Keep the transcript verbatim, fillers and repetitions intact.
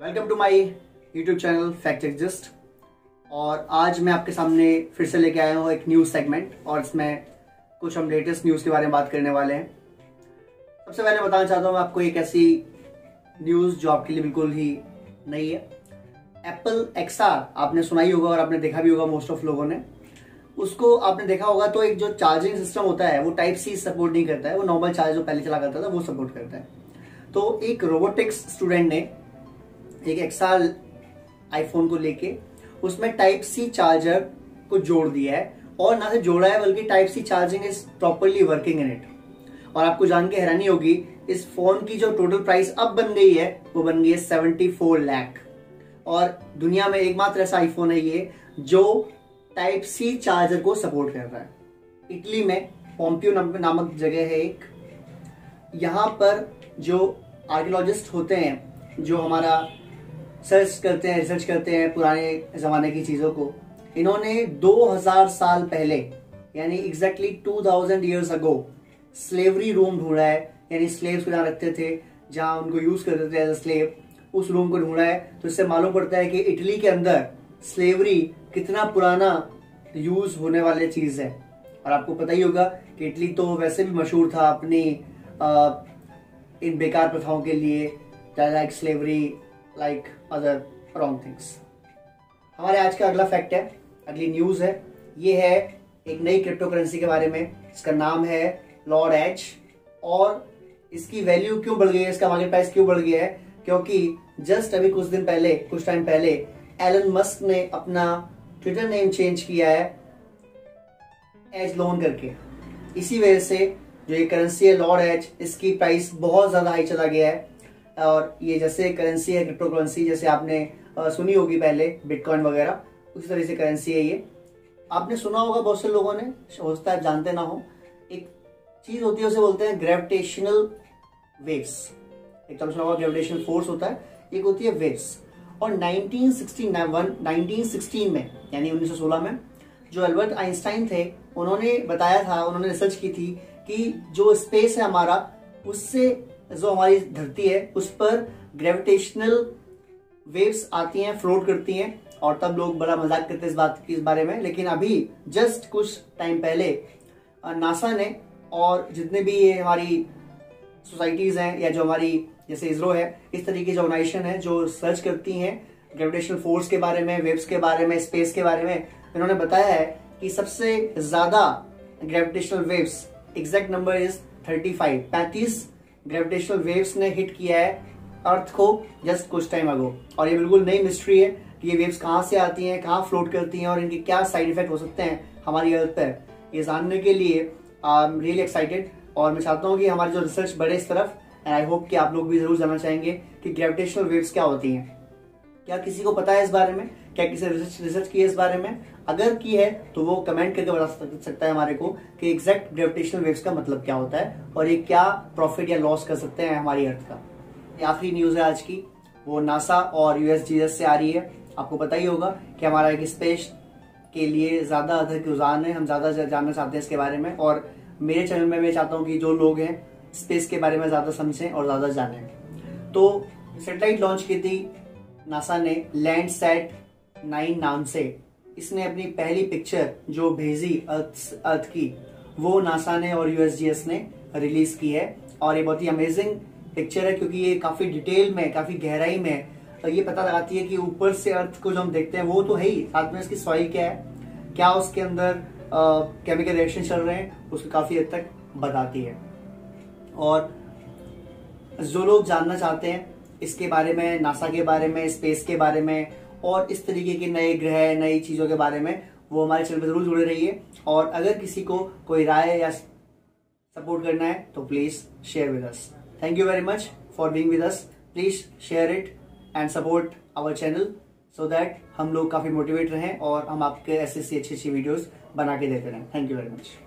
Welcome to my YouTube channel fact exist. और आज मैं आपके सामने फिर से लेके आया हूँ एक न्यूज़ सेगमेंट और इसमें कुछ हम लेटेस्ट न्यूज़ के बारे में बात करने वाले हैं। सबसे पहले बताना चाहता हूँ आपको एक ऐसी न्यूज़ जो आपके लिए बिल्कुल ही नई है। एप्पल एक्स आर आपने सुना ही होगा और आपने देखा भी होगा, मोस्ट ऑफ लोगों ने उसको आपने देखा होगा। तो एक जो चार्जिंग सिस्टम होता है वो टाइप सी सपोर्ट नहीं करता है, वो नॉर्मल चार्ज जो पहले चला करता था वो सपोर्ट करता है। तो एक रोबोटिक्स स्टूडेंट ने एक एक्सआर आईफोन को लेके उसमें टाइप सी चार्जर को जोड़ दिया है, और ना से जोड़ा है बल्कि type C charging is properly working in it. और आपको जान के हैरानी होगी, इस फोन की जो टोटल प्राइस अब बन गई है वो बन गई है सेवेंटी फोर लाख। और दुनिया में एकमात्र ऐसा आईफोन है ये जो टाइप सी चार्जर को सपोर्ट कर रहा है। इटली में पोम्पियो नामक जगह है एक, यहाँ पर जो आर्कियोलॉजिस्ट होते हैं जो हमारा सर्च करते हैं, रिसर्च करते हैं पुराने जमाने की चीजों को, इन्होंने दो हज़ार साल पहले यानी exactly two thousand years ago slavery room ढूंढा है। यानी स्लेव्स को जहाँ रखते थे, जहाँ उनको यूज करते थे एज अ स्लेव, उस रूम को ढूंढा है। तो इससे मालूम पड़ता है कि इटली के अंदर स्लेवरी कितना पुराना यूज होने वाली चीज है। और आपको पता ही होगा कि इटली तो वैसे भी मशहूर था अपनी आ, इन बेकार प्रथाओं के लिए, like slavery, like other wrong things. हमारे आज का अगला फैक्ट है, अगली न्यूज है, ये है एक नई क्रिप्टो करेंसी के बारे में। इसका नाम है लॉर्ड एच। और इसकी वैल्यू क्यों बढ़ गई है, इसका मार्केट प्राइस क्यों बढ़ गया है? क्योंकि जस्ट अभी कुछ दिन पहले, कुछ टाइम पहले एलन मस्क ने अपना ट्विटर नेम चेंज किया है एज लोन करके। इसी वजह से जो ये करेंसी है लॉर्ड एच, इसकी प्राइस बहुत ज्यादा हाई चला गया है। और ये जैसे करेंसी है क्रिप्टो करेंसी, जैसे आपने सुनी होगी पहले बिटकॉइन वगैरह, उसी तरह से करेंसी है ये। आपने सुना होगा, बहुत से लोगों ने, हो सकता है जानते ना हो, एक चीज होती है उसे बोलते हैं ग्रेविटेशनल वेव्स। एक तो सुना होगा ग्रेविटेशनल फोर्स होता है, एक होती है वेव्स। और नाइनटीन सिक्सटीन में यानी उन्नीस सौ सोलह में जो अल्बर्ट आइंस्टाइन थे, उन्होंने बताया था, उन्होंने रिसर्च की थी कि जो स्पेस है हमारा, उससे जो हमारी धरती है उस पर ग्रेविटेशनल वेव्स आती हैं, फ्लोट करती हैं। और तब लोग बड़ा मजाक करते हैं इस बात की, इस बारे में। लेकिन अभी जस्ट कुछ टाइम पहले नासा ने और जितने भी ये हमारी सोसाइटीज हैं या जो हमारी जैसे इसरो है, इस तरीके की ऑर्गेनाइजेशन है जो सर्च करती हैं ग्रेविटेशनल फोर्स के बारे में, वेव्स के बारे में, स्पेस के बारे में, इन्होंने बताया है कि सबसे ज्यादा gravitational waves, exact number is thirty five, पैंतीस ग्रेविटेशनल वेव्स ने हिट किया है अर्थ को जस्ट कुछ टाइम अगो। और ये बिल्कुल नई मिस्ट्री है कि ये वेव्स कहाँ से आती हैं, कहाँ फ्लोट करती हैं और इनके क्या साइड इफेक्ट हो सकते हैं हमारी अर्थ पर। ये जानने के लिए आई एम रियली एक्साइटेड और मैं चाहता हूँ कि हमारी जो रिसर्च बढ़े इस तरफ। एंड आई होप कि आप लोग भी जरूर जानना चाहेंगे कि ग्रेविटेशनल वेव्स क्या होती हैं। क्या किसी को पता है इस बारे में? क्या किसी रिसर्च रिसर्च की है इस बारे में? अगर की है तो वो कमेंट करके बता सकता है हमारे को कि एग्जैक्ट ग्रेविटेशनल वेव्स का मतलब क्या होता है और ये क्या प्रॉफिट या लॉस कर सकते हैं हमारी अर्थ का। ये आखिरी न्यूज है आज की, वो नासा और यूएसजीएस से आ रही है। आपको पता ही होगा कि हमारा एक स्पेस के लिए ज्यादा अधिक रुझान है, हम ज्यादा जानना चाहते हैं इसके बारे में। और मेरे चैनल में मैं चाहता हूँ कि जो लोग हैं स्पेस के बारे में ज्यादा समझें और ज्यादा जानें। तो सैटेलाइट लॉन्च की थी नासा ने लैंडसैट नाइन नाम से। इसने अपनी पहली पिक्चर जो भेजी अर्थ अर्थ की, वो नासा ने और यूएसजीएस ने रिलीज की है। और ये बहुत ही अमेजिंग पिक्चर है क्योंकि ये काफी डिटेल में, काफी गहराई में ये पता लगाती है कि ऊपर से अर्थ को जो हम देखते हैं वो तो है ही, साथ में इसकी सॉइल क्या है, क्या उसके अंदर केमिकल रिएक्शन चल रहे हैं, उसको काफी हद तक बताती है। और जो लोग जानना चाहते हैं इसके बारे में, नासा के बारे में, स्पेस के बारे में और इस तरीके के नए ग्रह, नई चीजों के बारे में, वो हमारे चैनल पर जरूर जुड़े रहिए। और अगर किसी को कोई राय या सपोर्ट करना है तो please share with us. Thank you very much for being with us. Please share it and support our channel so that हम लोग काफी मोटिवेट रहें और हम आपके ऐसी अच्छी अच्छी वीडियोस बना के देते रहें। Thank you very much.